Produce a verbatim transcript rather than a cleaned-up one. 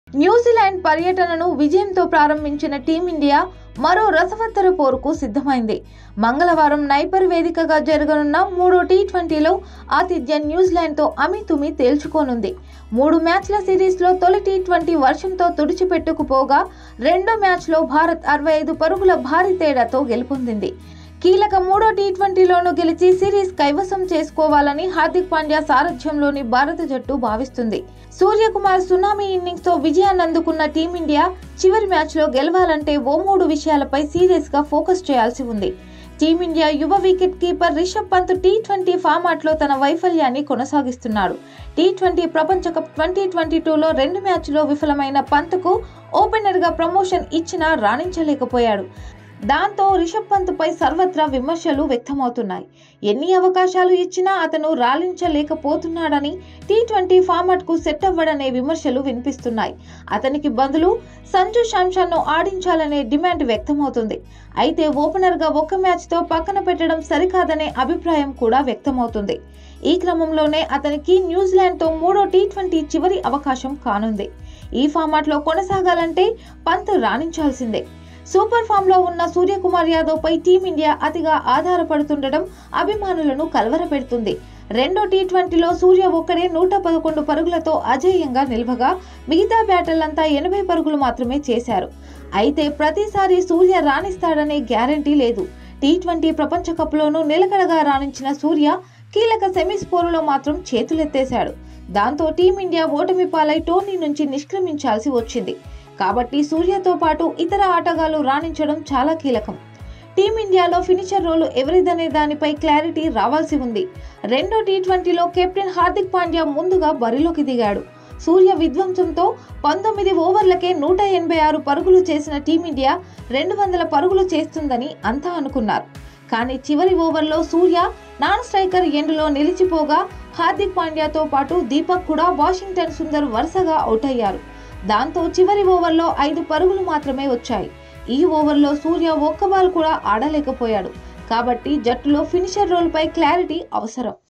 New Zealand పర్యటనను విజయంతో ప్రారంభించిన టీమిండియా మరో రసవత్తర పోరుకు సిద్ధమైంది. మంగళవారం నైపర్ వేదికగా జరగనున్న మూడో టీ ట్వంటీలో ఆతిథ్య న్యూజిలాండ్తో అమీతుమీ తేల్చుకోనుంది. మూడు మ్యాచ్ల సిరీస్లో తొలి టీ ట్వంటీ వర్షంతో తుడిచిపెట్టుకుపోగా రెండో మ్యాచ్లో భారత్ అరవై ఐదు పరుగుల భారీ తేడాతో గెలుపొందింది. కీలక మూడో టీ ట్వంటీలోనూ గెలిచి సిరీస్ కైవసం చేసుకోవాలని హార్దిక్ పాండ్యా సారథ్యంలోని భారత జట్టు భావిస్తుంది. సూర్యకుమార్ సునామీ ఇన్నింగ్స్ తో విజయాన్ని అందుకున్న టీమిండియా చివరి మ్యాచ్ లో గెలవాలంటే ఓ మూడు విషయాలపై సీరియస్ గా ఫోకస్ చేయాల్సి ఉంది. టీమిండియా యువ wicket keeper Rishabh Pant T twenty format లో తన వైఫల్యాన్ని కొనసాగిస్తున్నాడు. టీ ట్వంటీ ప్రపంచ కప్ ట్వంటీ ట్వంటీ టూలో రెండు మ్యాచ్లో విఫలమైన పంత్ కు ఓపెనర్ గా ప్రమోషన్ ఇచ్చినా రాణించలేకపోయాడు. దాంతో రిషబ్ పంత్ పై సర్వత్రా విమర్శలు వ్యక్తమవుతున్నాయి. ఎన్ని అవకాశాలు ఇచ్చినా అతను రాణించలేకపోతున్నాడని, టీ ట్వంటీ ఫార్మాట్ కు సెట్ అవ్వడనే విమర్శలు వినిపిస్తున్నాయి. అతనికి బదులు సంజు శాంసన్ ను ఆడించాలనే డిమాండ్ వ్యక్తమవుతుంది. అయితే ఓపెనర్ గా ఒక్క మ్యాచ్ తో పక్కన పెట్టడం సరికాదనే అభిప్రాయం కూడా వ్యక్తమవుతుంది. ఈ క్రమంలోనే అతనికి న్యూజిలాండ్ తో మూడో టీ ట్వంటీ చివరి అవకాశం కానుంది. ఈ ఫార్మాట్ లో కొనసాగాలంటే పంత్ రాణించాల్సిందే. సూపర్ ఫామ్ లో ఉన్న సూర్యకుమార్ యాదవ్ పై టీమిండియా అతిగా ఆధారపడుతుండడం అభిమానులను కలవరపెడుతుంది. రెండో టీ ట్వంటీలో సూర్య ఒక్కడే నూట పదకొండు పరుగులతో అజేయంగా నిలవగా మిగతా బ్యాటర్లంతా ఎనభై పరుగులు మాత్రమే చేశారు. అయితే ప్రతిసారి సూర్య రాణిస్తాడనే గ్యారంటీ లేదు. టీ ట్వంటీ ప్రపంచ కప్ లోనూ నిలకడగా రాణించిన సూర్య కీలక సెమీస్ పోరులో మాత్రం చేతులెత్తేశాడు. దాంతో టీమిండియా ఓటమి పాలై టోర్నీ నుంచి నిష్క్రమించాల్సి వచ్చింది. కాబట్టి సూర్యతో పాటు ఇతర ఆటగాళ్లు రాణించడం చాలా కీలకం. టీమిండియాలో ఫినిషర్ రోలు ఎవరిదనే దానిపై క్లారిటీ రావాల్సి ఉంది. రెండో టీ ట్వంటీలో కెప్టెన్ హార్దిక్ పాండ్యా ముందుగా బరిలోకి దిగాడు. సూర్య విధ్వంసంతో పంతొమ్మిది ఓవర్లకే నూట ఎనభై ఆరు పరుగులు చేసిన టీమిండియా రెండు వందల పరుగులు చేస్తుందని అంతా అనుకున్నారు. కానీ చివరి ఓవర్లో సూర్య నాన్ స్ట్రైకర్ ఎండ్లో నిలిచిపోగా హార్దిక్ పాండ్యాతో పాటు దీపక్ కూడా వాషింగ్టన్ సుందర్ వరుసగా అవుట్ అయ్యారు. దాంతో చివరి ఓవర్లో ఐదు పరుగులు మాత్రమే వచ్చాయి. ఈ ఓవర్లో సూర్య ఒక్క బాల్ కూడా ఆడలేకపోయాడు. కాబట్టి జట్టులో ఫినిషర్ రోల్ పై క్లారిటీ అవసరం.